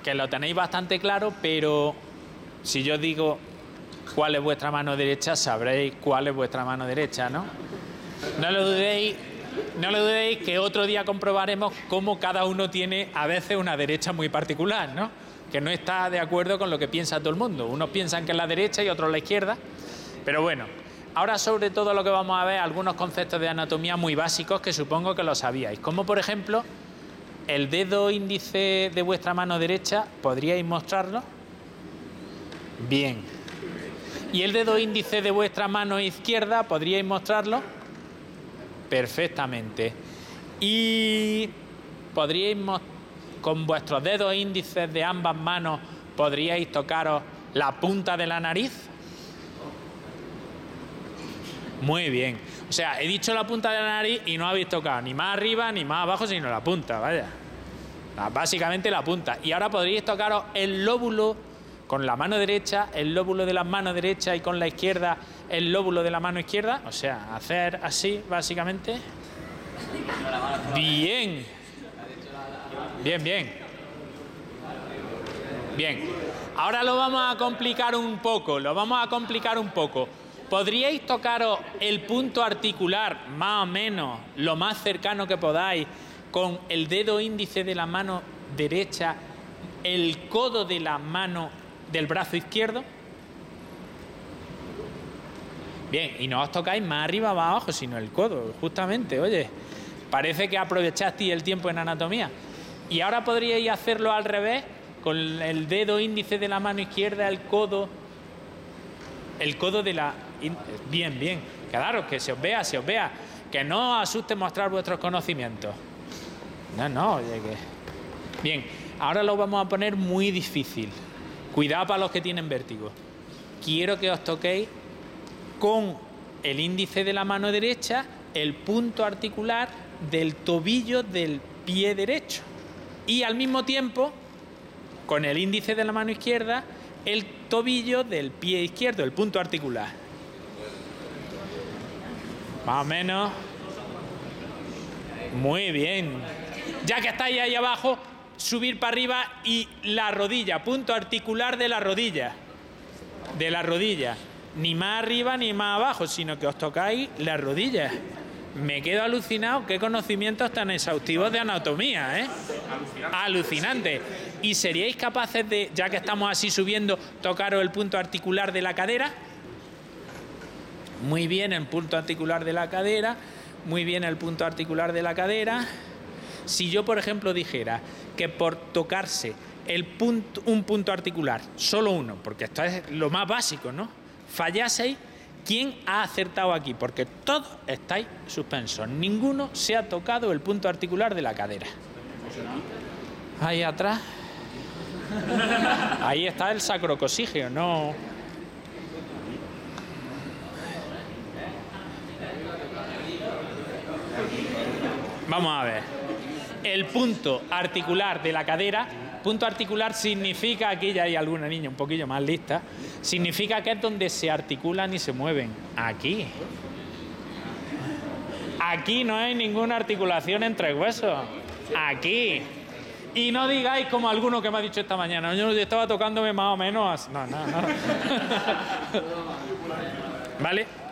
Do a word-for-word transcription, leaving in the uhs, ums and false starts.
que lo tenéis bastante claro, pero si yo digo cuál es vuestra mano derecha, sabréis cuál es vuestra mano derecha, ¿no? No lo dudéis, no lo dudéis que otro día comprobaremos cómo cada uno tiene a veces una derecha muy particular, ¿no? Que no está de acuerdo con lo que piensa todo el mundo. Unos piensan que es la derecha y otros la izquierda, pero bueno. Ahora sobre todo lo que vamos a ver algunos conceptos de anatomía muy básicos que supongo que lo sabíais, como por ejemplo el dedo índice de vuestra mano derecha, ¿podríais mostrarlo? Bien. ¿Y el dedo índice de vuestra mano izquierda, podríais mostrarlo? Perfectamente. ¿Y podríais con vuestros dedos índices de ambas manos, podríais tocaros la punta de la nariz? Muy bien. O sea, he dicho la punta de la nariz y no habéis tocado ni más arriba ni más abajo, sino la punta, vaya. Básicamente la punta. Y ahora podríais tocaros el lóbulo con la mano derecha, el lóbulo de la mano derecha y con la izquierda el lóbulo de la mano izquierda. O sea, hacer así, básicamente. Bien. Bien, bien. Bien. Ahora lo vamos a complicar un poco, lo vamos a complicar un poco. ¿Podríais tocaros el punto articular, más o menos, lo más cercano que podáis, con el dedo índice de la mano derecha, el codo de la mano del brazo izquierdo? Bien, y no os tocáis más arriba o más abajo, sino el codo, justamente, oye. Parece que aprovechasteis el tiempo en anatomía. Y ahora podríais hacerlo al revés, con el dedo índice de la mano izquierda, el codo, el codo de la... Bien, bien. Claro, que se os vea, se os vea. Que no os asuste mostrar vuestros conocimientos. No, no, oye, que... Bien, ahora lo vamos a poner muy difícil. Cuidado para los que tienen vértigo. Quiero que os toquéis con el índice de la mano derecha el punto articular del tobillo del pie derecho. Y al mismo tiempo, con el índice de la mano izquierda, el tobillo del pie izquierdo, el punto articular. Más o menos. Muy bien. Ya que estáis ahí abajo, subir para arriba y la rodilla, punto articular de la rodilla. De la rodilla. Ni más arriba ni más abajo, sino que os tocáis las rodillas. Me quedo alucinado. Qué conocimientos tan exhaustivos de anatomía, ¿eh? Alucinante. ¿Y seríais capaces de, ya que estamos así subiendo, tocaros el punto articular de la cadera? Muy bien, el punto articular de la cadera. Muy bien, el punto articular de la cadera. Si yo, por ejemplo, dijera que por tocarse el punto, un punto articular, solo uno, porque esto es lo más básico, ¿no? Fallaseis, ¿quién ha acertado aquí? Porque todos estáis suspensos. Ninguno se ha tocado el punto articular de la cadera. Ahí atrás. Ahí está el sacrocosígeo, no... Vamos a ver. El punto articular de la cadera, punto articular significa, aquí ya hay alguna niña un poquillo más lista, significa que es donde se articulan y se mueven. Aquí. Aquí no hay ninguna articulación entre huesos. Aquí. Y no digáis como alguno que me ha dicho esta mañana, yo estaba tocándome más o menos así. No, no, no. ¿Vale?